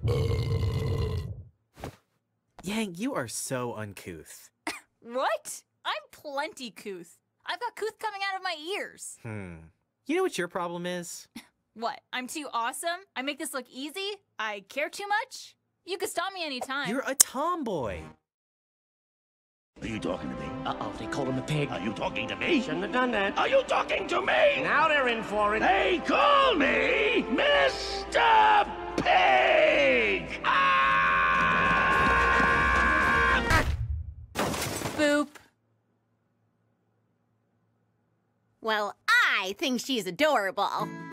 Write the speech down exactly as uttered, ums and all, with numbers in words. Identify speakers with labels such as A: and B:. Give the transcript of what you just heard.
A: Yang, you are so uncouth.
B: What? I'm plenty couth. I've got couth coming out of my ears.
A: Hmm. You know what your problem is?
B: What? I'm too awesome? I make this look easy? I care too much? You can stop me anytime.
A: You're a tomboy.
C: Are you talking to me?
D: Uh-oh, they called him a pig.
C: Are you talking to me?
D: Shouldn't have done that.
C: Are you talking to me?
D: Now they're in for it.
C: They call me Mister Pig! Ah!
B: Boop.
E: Well, I think she's adorable.